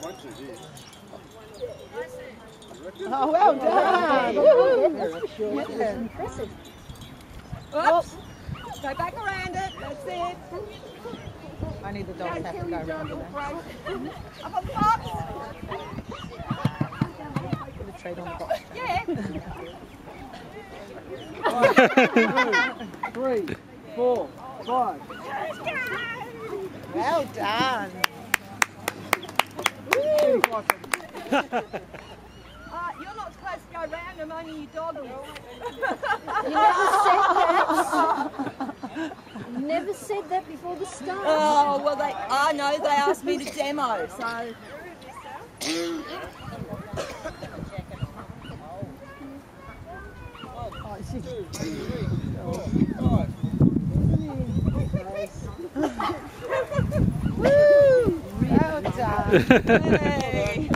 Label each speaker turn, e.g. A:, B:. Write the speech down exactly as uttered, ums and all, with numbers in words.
A: Oh, well done! That's for sure. Yeah. Impressive.
B: Oops. Go back around it. That's it.
A: I need the dogs to have to go around it.
B: Up on the box.
A: Put a treat on the box.
B: Yeah.
C: Three, four, five.
A: Well done.
B: Uh, you're not supposed to go round them, only your dog is.
D: You never said that. Never said that before the start.
B: Oh, well, they, I know they asked me to demo, so.
A: Oh, she's...
C: Two, three, four, five.
A: Woo! Well done.
B: Hey.